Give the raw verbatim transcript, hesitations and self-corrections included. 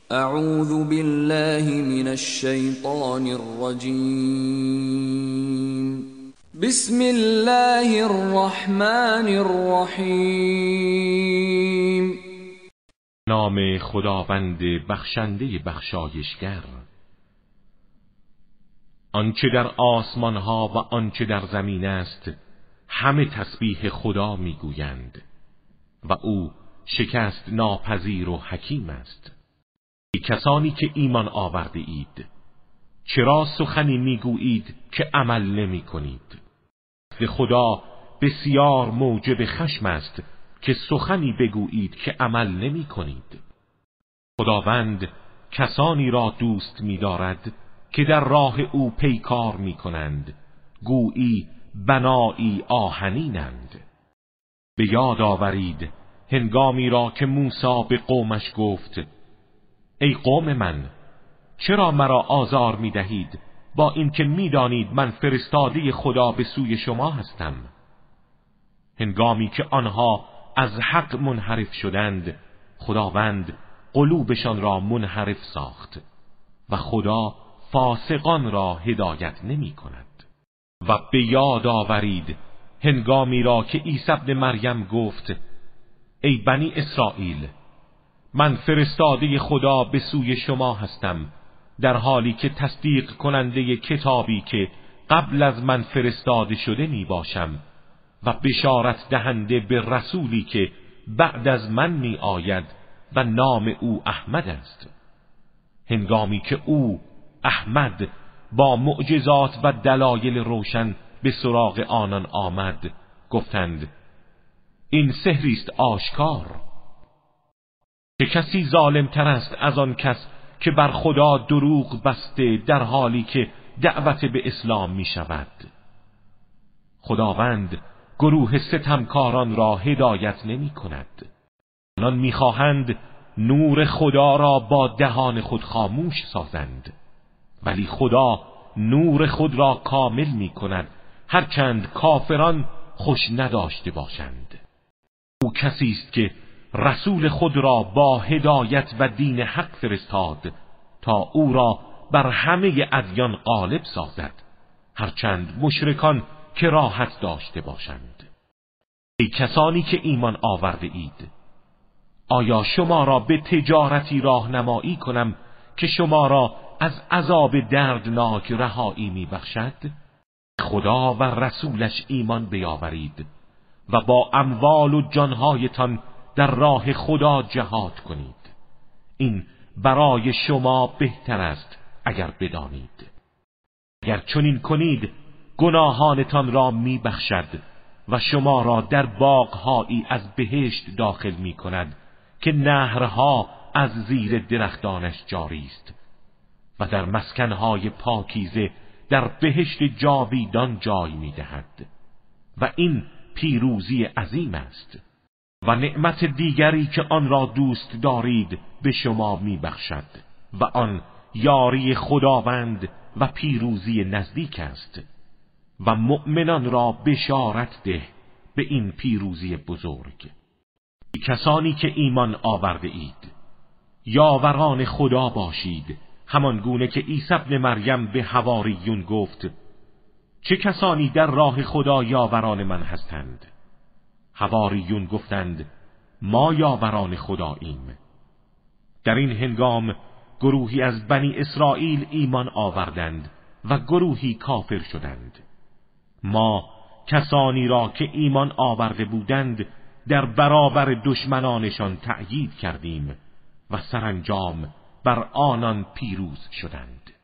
اعوذ بالله من الشیطان الرجیم. بسم الله الرحمن الرحیم. نام خداوند بخشنده بخشایشگر. آنچه در آسمان ها و آنچه در زمین است همه تسبیح خدا میگویند و او شکست ناپذیر و حکیم است. ای کسانی که ایمان آورده اید، چرا سخنی میگویید که عمل نمی کنید؟ خدا بسیار موجب خشم است که سخنی بگویید که عمل نمی کنید. خداوند کسانی را دوست می دارد که در راه او پیکار می کنند، گویی بنایی آهنینند. به یاد آورید هنگامی را که موسی به قومش گفت ای قوم من، چرا مرا آزار می دهید با اینکه می دانید من فرستاده خدا به سوی شما هستم؟ هنگامی که آنها از حق منحرف شدند، خداوند قلوبشان را منحرف ساخت و خدا فاسقان را هدایت نمی کند. و به یاد آورید هنگامی را که عیسی ابن مریم گفت ای بنی اسرائیل، من فرستاده خدا به سوی شما هستم، در حالی که تصدیق کننده کتابی که قبل از من فرستاده شده می باشم و بشارت دهنده به رسولی که بعد از من می آید و نام او احمد است. هنگامی که او احمد با معجزات و دلایل روشن به سراغ آنان آمد، گفتند این سحری است آشکار. چه کسی ظالم تر است از آن کس که بر خدا دروغ بسته در حالی که دعوت به اسلام می شود؟ خداوند گروه ستمکاران را هدایت نمی کند. آنان می خواهند نور خدا را با دهان خود خاموش سازند، ولی خدا نور خود را کامل می کند هرچند کافران خوش نداشته باشند. او کسی است که رسول خود را با هدایت و دین حق فرستاد تا او را بر همه ادیان غالب سازد، هرچند مشرکان کراهت داشته باشند. ای کسانی که ایمان آورده اید، آیا شما را به تجارتی راهنمایی کنم که شما را از عذاب دردناک رهایی میبخشد؟ خدا و رسولش ایمان بیاورید و با اموال و جانهایتان در راه خدا جهاد کنید. این برای شما بهتر است اگر بدانید. اگر چنین کنید گناهانتان را میبخشد و شما را در باغهایی از بهشت داخل میکند که نهرها از زیر درختانش جاری است و در مسکنهای پاکیزه در بهشت جاویدان جای میدهد و این پیروزی عظیم است. و نعمت دیگری که آن را دوست دارید به شما میبخشد و آن یاری خداوند و پیروزی نزدیک است. و مؤمنان را بشارت ده به این پیروزی بزرگ. کسانی که ایمان آورده اید، یاوران خدا باشید، همان گونه که عیسی ابن مریم به حواریون گفت چه کسانی در راه خدا یاوران من هستند؟ حواریون گفتند ما یاوران خداییم. در این هنگام گروهی از بنی اسرائیل ایمان آوردند و گروهی کافر شدند. ما کسانی را که ایمان آورده بودند در برابر دشمنانشان تأیید کردیم و سرانجام بر آنان پیروز شدند.